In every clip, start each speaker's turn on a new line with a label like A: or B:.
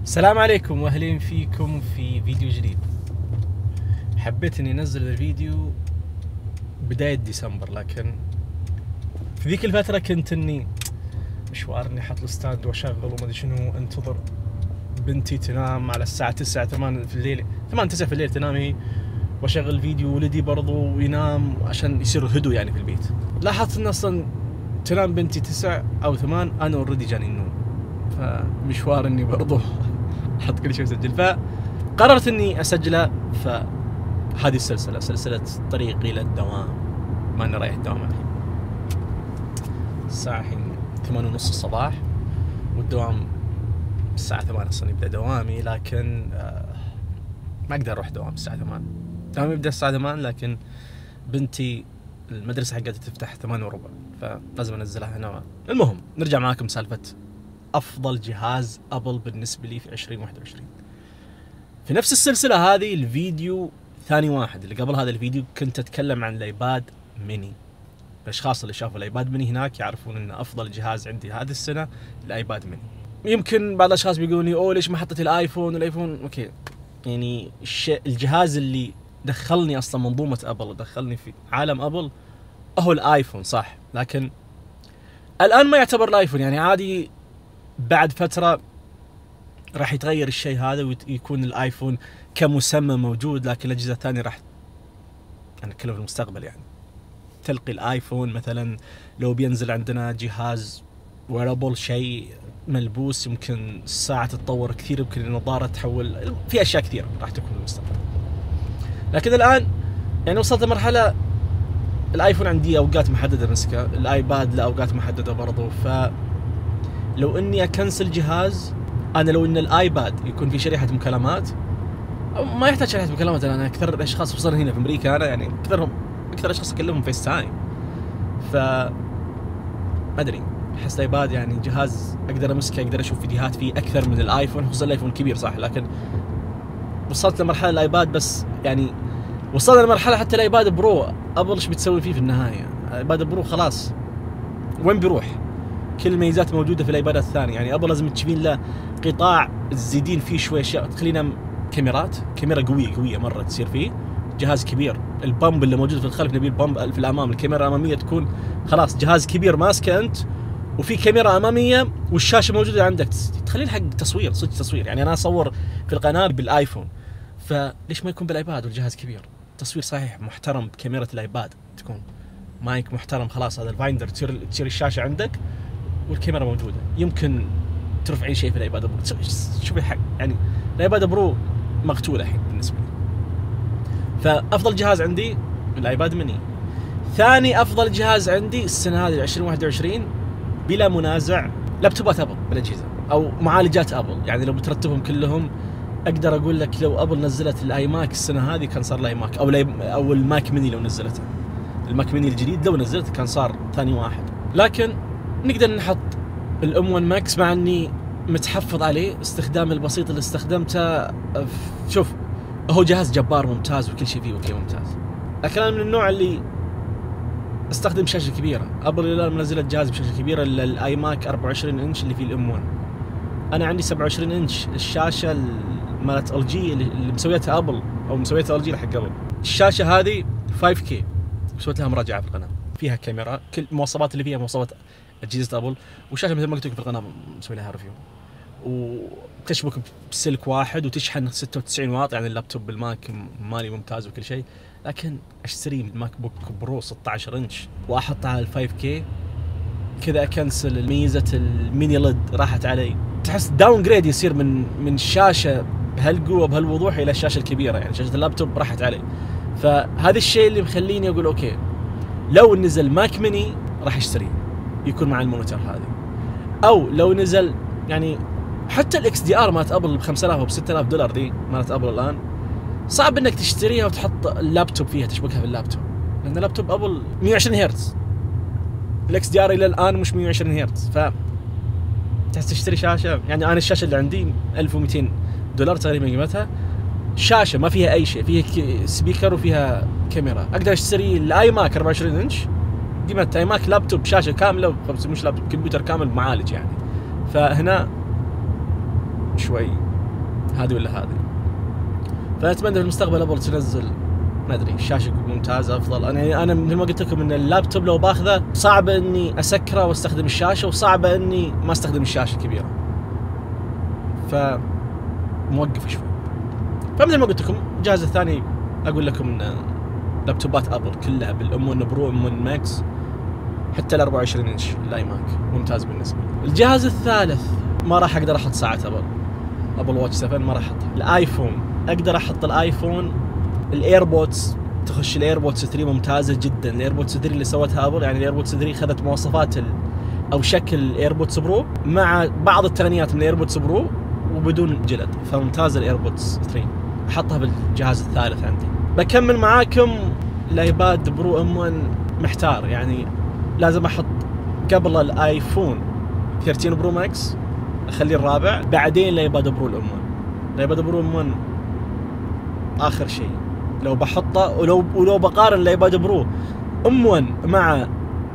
A: السلام عليكم واهلين فيكم في فيديو جديد. حبيت اني انزل الفيديو بداية ديسمبر، لكن في ذيك الفترة كنت اني مشوار اني احط الستاند واشغل وما ادري شنو، انتظر بنتي تنام على الساعة 9 8 في الليل، 8 9 في الليل تنام هي، واشغل فيديو ولدي برضو ينام عشان يصير هدوء يعني في البيت. لاحظت ان اصلا تنام بنتي 9 او 8 انا اوريدي جاني النوم، فمشوار اني برضو احط كل شيء اسجل، فقررت اني اسجلها. فهذه السلسله سلسله طريقي للدوام، ما انا رايح الدوام الحين. الساعه الحين 8:30 الصباح، والدوام الساعه 8 اصلا يبدا دوامي، لكن ما اقدر اروح دوام الساعه 8. دوامي يبدا الساعه 8، لكن بنتي المدرسه حقتها تفتح 8:15، فلازم انزلها هنا. المهم نرجع معاكم سالفه افضل جهاز ابل بالنسبه لي في 2021. في نفس السلسله هذه الفيديو ثاني واحد، اللي قبل هذا الفيديو كنت اتكلم عن الايباد ميني. الاشخاص اللي شافوا الايباد ميني هناك يعرفون ان افضل جهاز عندي هذه السنه الايباد ميني. يمكن بعض الاشخاص بيقولون لي اوه ليش ما حطيت الايفون؟ الايفون اوكي، يعني الجهاز اللي دخلني اصلا منظومه ابل ودخلني في عالم ابل هو الايفون، صح، لكن الان ما يعتبر الايفون، يعني عادي بعد فتره راح يتغير الشيء هذا ويكون الايفون كمسمى موجود، لكن الاجهزه الثانيه راح، انا اتكلم في المستقبل، يعني تلقي الايفون مثلا لو بينزل عندنا جهاز ويرابل، شيء ملبوس، يمكن الساعه تتطور كثير، يمكن النظاره تحول، في اشياء كثيره راح تكون في المستقبل. لكن الان يعني وصلت لمرحله الايفون عندي اوقات محدده امسكه، الايباد لاوقات محدده برضو، فلو اني اكنسل جهاز، انا لو ان الايباد يكون في شريحه مكالمات، أو ما يحتاج شريحه مكالمات، انا اكثر الاشخاص خصوصا هنا في امريكا، انا يعني اكثر اشخاص اكلمهم فيس تايم، ف ما ادري، احس الايباد يعني جهاز اقدر امسكه، اقدر اشوف فيديوهات فيه اكثر من الايفون، خصوصا الايفون كبير صح، لكن وصلت لمرحله الايباد، بس يعني وصلنا لمرحله حتى الايباد برو ابل ايش بتسوي فيه في النهايه؟ الايباد برو خلاص وين بيروح؟ كل الميزات موجوده في الايبادات الثانيه، يعني ابل لازم تجيبين له قطاع تزيدين فيه شوي اشياء، تخلينا كاميرا قويه مره تصير فيه، جهاز كبير، البامب اللي موجود في الخلف نبي البامب في الامام، الكاميرا الاماميه تكون خلاص جهاز كبير ماسكه انت، وفي كاميرا اماميه والشاشه موجوده عندك، تخلين حق تصوير، صدق تصوير، يعني انا اصور في القناه بالايفون، فليش ما يكون بالايباد والجهاز كبير؟ تصوير صحيح محترم بكاميرا الايباد، تكون مايك محترم، خلاص هذا الفايندر تصير الشاشه عندك والكاميرا موجوده، يمكن ترفعين شيء في الايباد برو، شوفي حق، يعني الايباد برو مقتول الحين بالنسبه لي. فافضل جهاز عندي الايباد ميني. ثاني افضل جهاز عندي السنه هذه 2021 بلا منازع لابتوبات ابل بالاجهزه او معالجات ابل، يعني لو بترتبهم كلهم اقدر اقول لك لو ابل نزلت الاي ماك السنه هذه كان صار الاي ماك، او الماك ميني لو نزلته، الماك ميني الجديد لو نزلته كان صار ثاني واحد. لكن نقدر نحط الام 1 ماكس، مع اني متحفظ عليه، استخدام البسيط اللي استخدمته، شوف هو جهاز جبار ممتاز وكل شيء فيه اوكي ممتاز، لكن انا من النوع اللي استخدم شاشه كبيره. ابل الان منزلت جهاز بشاشه كبيره، الاي ماك 24 انش اللي فيه الام 1، انا عندي 27 انش، الشاشه مالت ال جي اللي مسويتها ابل، او مسويتها ال جي حق ابل، الشاشه هذه 5K، سويت لها مراجعه في القناه، فيها كاميرا، كل المواصفات اللي فيها مواصفات اجهزه ابل، والشاشه مثل ما قلت لكم في القناه مسوي لها ريفيو، وتشبك بسلك واحد وتشحن 96 واط، يعني اللابتوب بالماك مالي ممتاز وكل شيء، لكن اشتري الماك بوك برو 16 انش واحطه على ال 5K كذا، اكنسل ميزه الميني ليد راحت علي، تحس داون جريد يصير من شاشه بهالقوه بهالوضوح الى الشاشه الكبيره، يعني شاشه اللابتوب راحت علي. فهذا الشيء اللي مخليني اقول اوكي لو نزل ماك ميني راح اشتريه، يكون مع المونيتور هذه، او لو نزل يعني حتى الاكس دي ار مالت ابل ب 5000 او ب 6000 دولار دي مالت ابل الان، صعب انك تشتريها وتحط اللابتوب فيها تشبكها في اللابتوب، لان اللابتوب ابل 120 هرتز، الاكس دي ار الى الان مش 120 هرتز، ف تحس تشتري شاشه، يعني انا الشاشه اللي عندي 1200 دولار تقريبا قيمتها، شاشه ما فيها اي شيء، فيها سبيكر وفيها كاميرا، اقدر اشتري الاي ماك 24 انش قيمه اي ماك لابتوب شاشه كامله، مش لابتوب، كمبيوتر كامل بمعالج يعني، فهنا شوي هذه ولا هذه. فأتمنى في المستقبل أبل تنزل ما ادري شاشه ممتازه افضل. انا مثل ما قلت لكم ان اللابتوب لو باخذه صعب اني اسكره واستخدم الشاشه، وصعب اني ما استخدم الشاشه الكبيره، فموقف شوي. فمثل ما قلت لكم الجهاز الثاني اقول لكم ان لابتوبات ابل كلها بالام 1 برو ام 1 ماكس حتى ال 24 انش الايماك ممتاز بالنسبه لي. الجهاز الثالث ما راح اقدر احط ساعه ابل واتش 7، ما راح احطها. الايفون اقدر احط الايفون. الايربودز تخش الايربودز 3 ممتازه جدا. الايربودز 3 اللي سوتها ابل، يعني الايربودز 3 اخذت مواصفات او شكل الايربودز برو مع بعض التقنيات من الايربودز برو وبدون جلد، فممتازه الايربودز 3. احطها بالجهاز الثالث عندي. بكمل معاكم الايباد برو ام 1. محتار، يعني لازم احط قبل الايفون 13 برو ماكس اخليه الرابع، بعدين الايباد برو الام 1. الايباد برو ام 1 اخر شيء لو بحطه، ولو بقارن الايباد برو ام 1 مع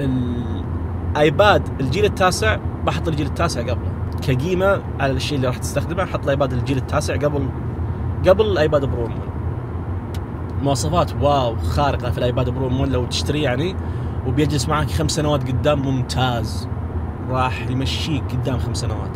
A: الايباد الجيل التاسع، بحط الجيل التاسع قبله كقيمه على الشيء اللي راح تستخدمه. احط الايباد الجيل التاسع قبل الايباد برو ام 1. مواصفات واو خارقه في الايباد برو ام 1 لو تشتريه يعني، وبيجلس معك 5 سنوات قدام ممتاز، راح يمشيك قدام 5 سنوات.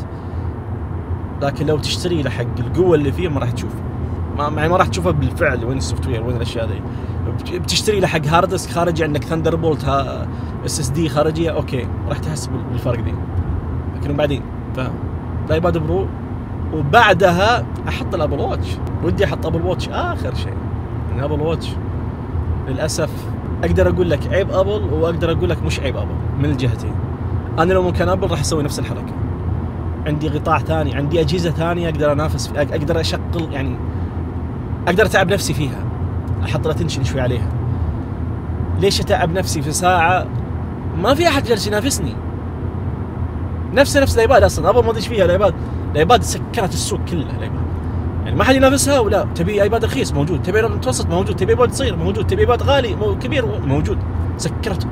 A: لكن لو تشتري له حق القوه اللي فيه ما راح تشوفه، ما راح تشوفها بالفعل. وين السوفت وير، وين الاشياء ذي. بتشتري له حق هارد ديسك خارجي، عندك ثاندر بولت اس اس دي خارجيه، اوكي راح تحس بالفرق دي. لكن بعدين الايباد برو، وبعدها احط الابل واتش. ودي احط ابل واتش اخر شيء. يعني ابل واتش للاسف اقدر اقول لك عيب ابل، واقدر اقول لك مش عيب ابل من الجهتين. انا لو مكان ابل راح اسوي نفس الحركه. عندي قطاع ثاني، عندي اجهزه ثانيه اقدر انافس، اقدر اشغل، يعني اقدر اتعب نفسي فيها، احط الاتنشن شوي عليها. ليش اتعب نفسي في ساعه ما في احد جالس ينافسني؟ نفس الايباد اصلا ابل ما ادري ايش فيها. الايباد سكرت السوق كله. الايباد يعني ما حد ينافسها. ولا تبي ايباد رخيص موجود، تبي ايباد متوسط موجود، تبي ايباد صغير موجود، تبي ايباد غالي كبير موجود. سكرت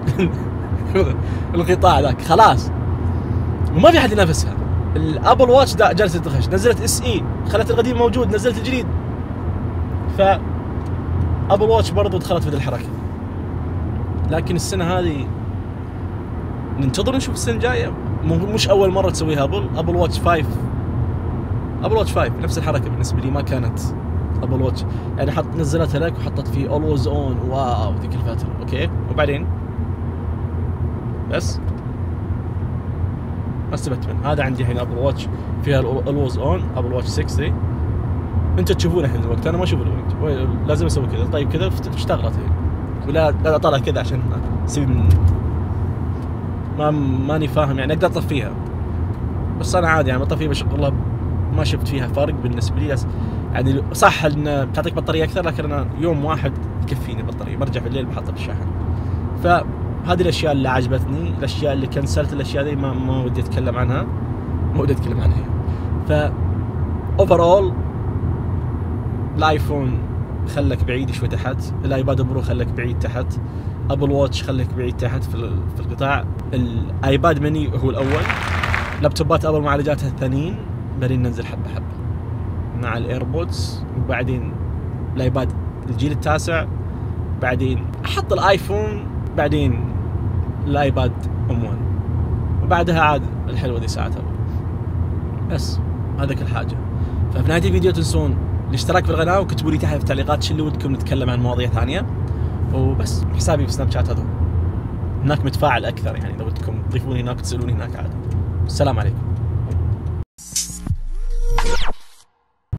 A: القطاع ذاك خلاص، وما في احد ينافسها. الابل واتش جالسه تخش، نزلت اس اي، خلت القديم موجود، نزلت الجديد. ف ابل واتش برضو دخلت في ذي الحركه. لكن السنه هذه ننتظر نشوف السنه الجايه. مش اول مره تسويها ابل واتش 5. ابل واتش 5 نفس الحركه بالنسبه لي. ما كانت ابل واتش يعني نزلتها لك وحطت فيه اولويز اون، واو ذيك الفتره اوكي، وبعدين بس ما استفدت منه. هذا عندي الحين ابل واتش فيها الاولويز اون، ابل واتش 6 انت تشوفونه الحين الوقت، انا ما اشوف الوقت. لازم اسوي كذا. طيب كذا اشتغلت هي، ولا اطلع كذا عشان اسوي من ماني فاهم يعني. اقدر اطفيها بس انا عادي يعني بطفيها بشغلها، ما شفت فيها فرق بالنسبه لي. يعني صح ان بتعطيك بطاريه اكثر، لكن انا يوم واحد يكفيني البطاريه، برجع في الليل بحطها بالشاحن. فهذه الاشياء اللي عجبتني، الاشياء اللي كنسلت، الاشياء ذي ما ودي اتكلم عنها، ف اوفرول الايفون خلك بعيد شوي تحت، الايباد برو خلك بعيد تحت، ابل واتش خلك بعيد تحت في القطاع، الايباد ميني هو الاول، لابتوبات ابل معالجاتها الثانيين، بعدين ننزل حبه حبه مع الايربودز، وبعدين الايباد الجيل التاسع، بعدين احط الايفون، بعدين الايباد ام 1، وبعدها عاد الحلوه دي ساعتها. بس هذا كل حاجه. ففي نهايه الفيديو تنسون الاشتراك في القناه، وكتبوا لي تحت في التعليقات شو اللي ودكم نتكلم عن مواضيع ثانيه. وبس حسابي في سناب شات هذا هناك متفاعل اكثر، يعني لو ودكم تضيفوني هناك تسالوني هناك عاد. السلام عليكم.